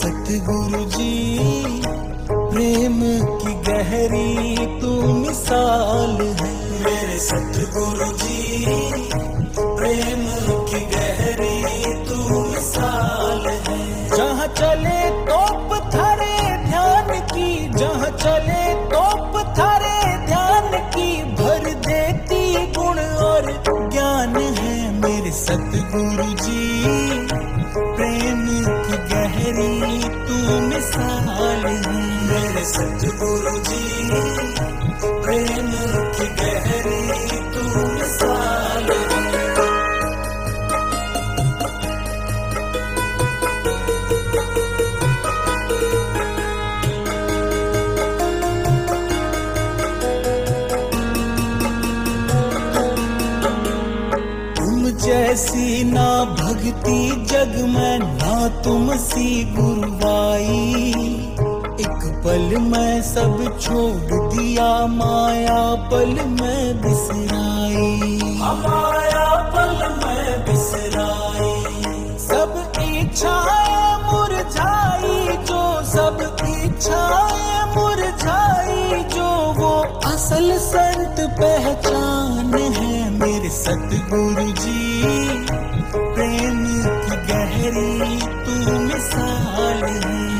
सतगुरु जी प्रेम की गहरी तू मिसाल है। मेरे सतगुरु जी प्रेम की गहरी तू मिसाल है। जहाँ चले तोप थारे ध्यान की, जहाँ चले तोप थारे ध्यान की, भर देती गुण और ज्ञान है। मेरे सतगुरु जी प्रेम की गहरी तू मिसाल है। मेरे सतगुरु जी प्रेम की गहरी तू मिसाल है। जैसी ना भक्ति जग में ना तुम सी गुरुवाई। एक पल में सब छोड़ दिया, माया पल में बिसराई। माया पल में बिसराई। सब इच्छाएं मुरझाई जो, सब इच्छाएं मुरझाई जो, वो असल संत पहचान है। मेरे सतगुरु जी प्रेम की गहरी तू मिसाल है।